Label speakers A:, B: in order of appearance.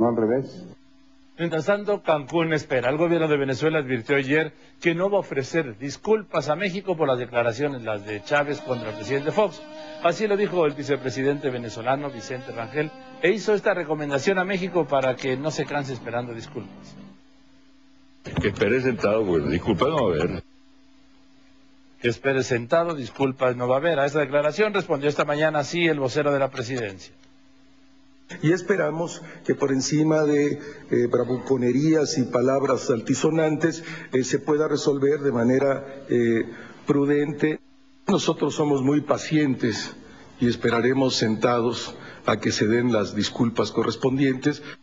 A: no al revés.
B: Mientras tanto, Cancún espera. El gobierno de Venezuela advirtió ayer que no va a ofrecer disculpas a México por las declaraciones, las de Chávez contra el presidente Fox. Así lo dijo el vicepresidente venezolano Vicente Rangel, e hizo esta recomendación a México para que no se canse esperando disculpas.
C: Que espere sentado, bueno, disculpas no va a haber.
B: Que espere sentado, disculpas no va a haber. A esta declaración respondió esta mañana así el vocero de la presidencia.
D: Y esperamos que por encima de bravuconerías y palabras altisonantes se pueda resolver de manera prudente. Nosotros somos muy pacientes y esperaremos sentados a que se den las disculpas correspondientes.